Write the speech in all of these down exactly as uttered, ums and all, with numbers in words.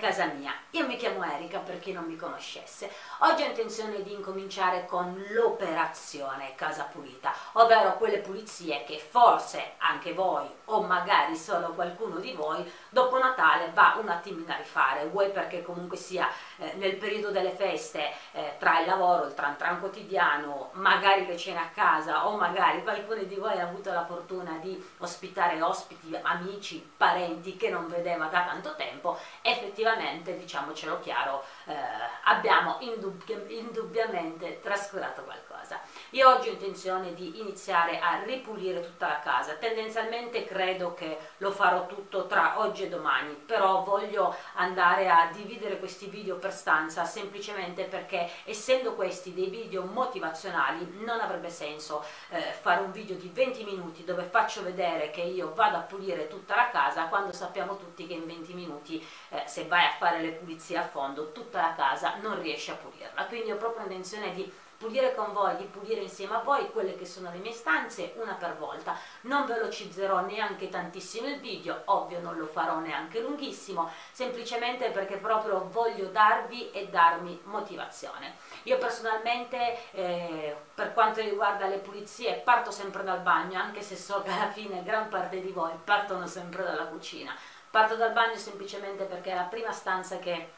casa mia. Io mi chiamo Erika, per chi non mi conoscesse. Oggi ho intenzione di incominciare con l'operazione casa pulita, ovvero quelle pulizie che forse anche voi o magari solo qualcuno di voi dopo Natale va un attimino a rifare, vuoi perché comunque sia eh, nel periodo delle feste, eh, tra il lavoro, il tran tran quotidiano, magari le cene a casa o magari qualcuno di voi ha avuto la fortuna di ospitare ospiti, amici, parenti che non vedeva da tanto tempo, effettivamente, diciamocelo chiaro, eh, abbiamo indubbi indubbiamente trascurato qualcosa. Io oggi ho intenzione di iniziare a ripulire tutta la casa, tendenzialmente credo che lo farò tutto tra oggi e domani, però voglio andare a dividere questi video per stanza semplicemente perché, essendo questi dei video motivazionali, non avrebbe senso eh, fare un video di venti minuti dove faccio vedere che io vado a pulire tutta la casa quando sappiamo tutti che in venti minuti eh, se vai a fare le pulizie a fondo tutta la casa non riesci a pulirla. Quindi ho proprio intenzione di pulire con voi, di pulire insieme a voi quelle che sono le mie stanze una per volta. Non velocizzerò neanche tantissimo il video, ovvio non lo farò neanche lunghissimo, semplicemente perché proprio voglio darvi e darmi motivazione. Io personalmente eh, per quanto riguarda le pulizie parto sempre dal bagno, anche se so che alla fine gran parte di voi partono sempre dalla cucina. Parto dal bagno semplicemente perché è la prima stanza che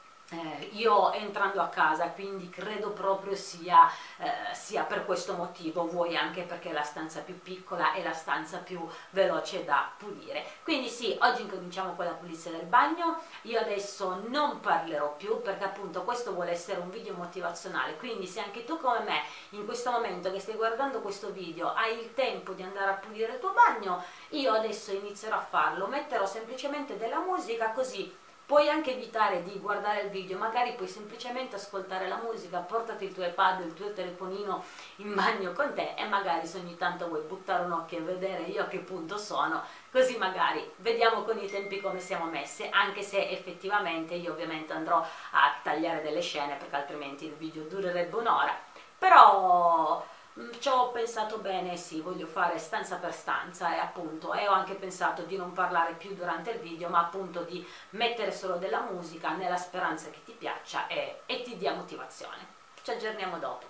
Eh, io entrando a casa, quindi credo proprio sia, eh, sia per questo motivo, vuoi anche perché è la stanza più piccola e la stanza più veloce da pulire. Quindi sì, oggi incominciamo con la pulizia del bagno. Io adesso non parlerò più perché appunto questo vuole essere un video motivazionale, quindi se anche tu come me in questo momento che stai guardando questo video hai il tempo di andare a pulire il tuo bagno, io adesso inizierò a farlo, metterò semplicemente della musica così puoi anche evitare di guardare il video, magari puoi semplicemente ascoltare la musica, portati il tuo iPad, il tuo telefonino in bagno con te e magari se ogni tanto vuoi buttare un occhio e vedere io a che punto sono, così magari vediamo con i tempi come siamo messe, anche se effettivamente io ovviamente andrò a tagliare delle scene perché altrimenti il video durerebbe un'ora, però ci ho pensato bene, sì, voglio fare stanza per stanza e appunto e ho anche pensato di non parlare più durante il video, ma appunto di mettere solo della musica nella speranza che ti piaccia e, e ti dia motivazione. Ci aggiorniamo dopo.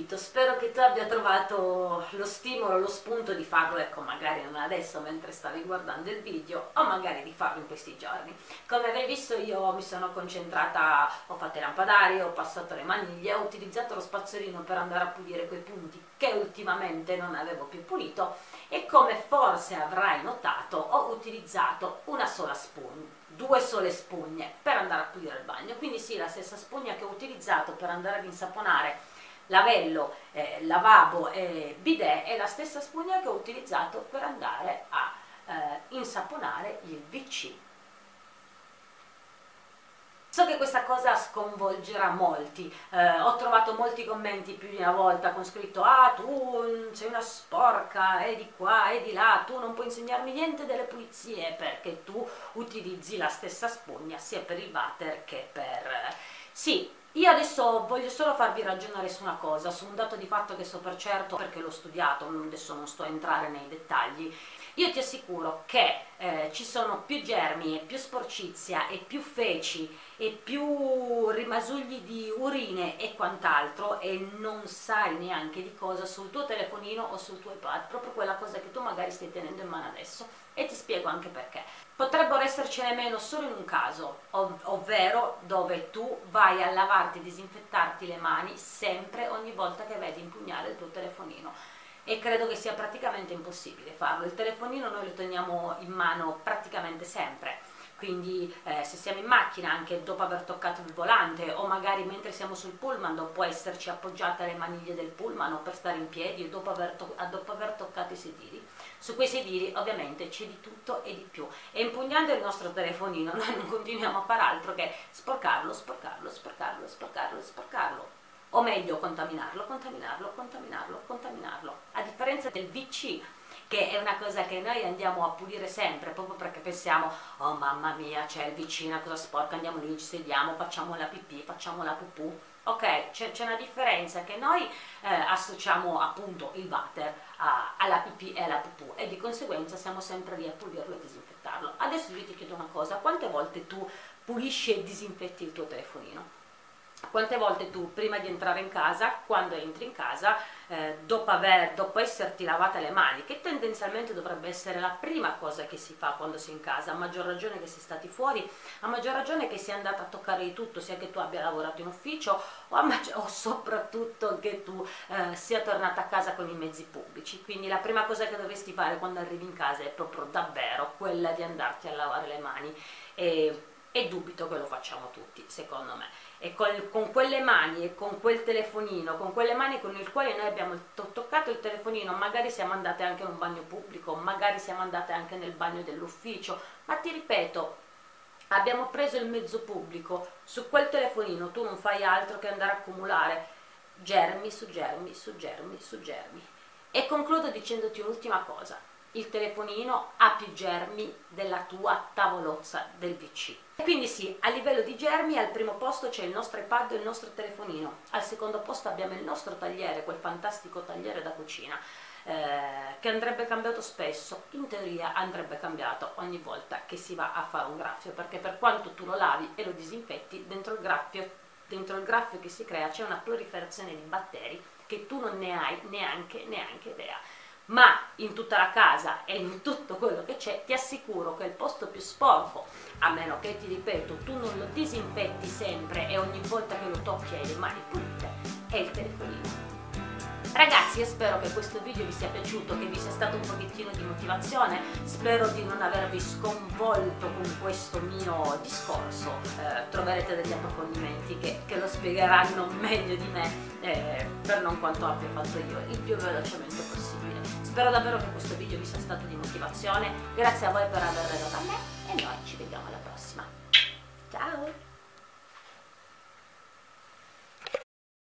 pulito. Spero che tu abbia trovato lo stimolo, lo spunto di farlo, ecco, magari non adesso mentre stavi guardando il video, o magari di farlo in questi giorni. Come avrai visto, io mi sono concentrata, ho fatto i lampadari, ho passato le maniglie, ho utilizzato lo spazzolino per andare a pulire quei punti che ultimamente non avevo più pulito, e come forse avrai notato ho utilizzato una sola spugna, due sole spugne per andare a pulire il bagno. Quindi sì, la stessa spugna che ho utilizzato per andare ad insaponare lavello, eh, lavabo e bidet è la stessa spugna che ho utilizzato per andare a eh, insaponare il V C. So che questa cosa sconvolgerà molti, eh, ho trovato molti commenti più di una volta con scritto: ah, tu sei una sporca, e di qua e di là, tu non puoi insegnarmi niente delle pulizie perché tu utilizzi la stessa spugna sia per il water che per... Sì, io adesso voglio solo farvi ragionare su una cosa, su un dato di fatto che so per certo perché l'ho studiato, adesso non sto a entrare nei dettagli. Io ti assicuro che eh, ci sono più germi, e più sporcizia, e più feci, e più rimasugli di urine e quant'altro, e non sai neanche di cosa, sul tuo telefonino o sul tuo iPad, proprio quella cosa che tu magari stai tenendo in mano adesso, e ti spiego anche perché. Potrebbero essercene meno solo in un caso, ov ovvero dove tu vai a lavarti e disinfettarti le mani sempre, ogni volta che vedi impugnare il tuo telefonino. E credo che sia praticamente impossibile farlo. Il telefonino noi lo teniamo in mano praticamente sempre, quindi eh, se siamo in macchina, anche dopo aver toccato il volante, o magari mentre siamo sul pullman, dopo esserci appoggiate alle maniglie del pullman, o per stare in piedi, o dopo aver, to dopo aver toccato i sedili. Su quei sedili ovviamente c'è di tutto e di più, e impugnando il nostro telefonino noi non continuiamo a far altro che sporcarlo, sporcarlo, sporcarlo, sporcarlo, sporcarlo. O meglio, contaminarlo, contaminarlo, contaminarlo, contaminarlo. A differenza del V C, che è una cosa che noi andiamo a pulire sempre, proprio perché pensiamo: oh mamma mia, c'è il V C, una cosa sporca, andiamo lì, ci sediamo, facciamo la pipì, facciamo la pupù. Ok, c'è una differenza, che noi eh, associamo appunto il water a, alla pipì e alla pupù, e di conseguenza siamo sempre lì a pulirlo e disinfettarlo. Adesso io ti chiedo una cosa: quante volte tu pulisci e disinfetti il tuo telefonino? Quante volte tu, prima di entrare in casa, quando entri in casa, eh, dopo, aver, dopo esserti lavate le mani, che tendenzialmente dovrebbe essere la prima cosa che si fa quando si è in casa, a maggior ragione che si è stati fuori, a maggior ragione che si è andata a toccare di tutto, sia che tu abbia lavorato in ufficio o, a o soprattutto che tu eh, sia tornata a casa con i mezzi pubblici. Quindi la prima cosa che dovresti fare quando arrivi in casa è proprio davvero quella di andarti a lavare le mani, e, e dubito che lo facciamo tutti, secondo me. E con, con quelle mani e con quel telefonino, con quelle mani con il quale noi abbiamo to toccato il telefonino, magari siamo andate anche in un bagno pubblico, magari siamo andate anche nel bagno dell'ufficio, ma ti ripeto, abbiamo preso il mezzo pubblico, su quel telefonino tu non fai altro che andare a accumulare germi su germi su germi su germi. E concludo dicendoti un'ultima cosa: il telefonino ha più germi della tua tavolozza del V C. E quindi sì, a livello di germi al primo posto c'è il nostro iPad e il nostro telefonino, al secondo posto abbiamo il nostro tagliere, quel fantastico tagliere da cucina, eh, che andrebbe cambiato spesso. In teoria andrebbe cambiato ogni volta che si va a fare un graffio, perché per quanto tu lo lavi e lo disinfetti, dentro il graffio, dentro il graffio che si crea c'è una proliferazione di batteri che tu non ne hai neanche, neanche idea. Ma in tutta la casa e in tutto quello che c'è, ti assicuro che il posto più sporco, a meno che, ti ripeto, tu non lo disinfetti sempre e ogni volta che lo tocchi hai le mani pulite, è il telefonino. Ragazzi, io spero che questo video vi sia piaciuto, che vi sia stato un pochettino di motivazione, spero di non avervi sconvolto con questo mio discorso, eh, troverete degli approfondimenti che, che lo spiegheranno meglio di me, eh, per non quanto abbia fatto io, il più velocemente possibile. Spero davvero che questo video vi sia stato di motivazione, grazie a voi per aver redato a me, e noi ci vediamo.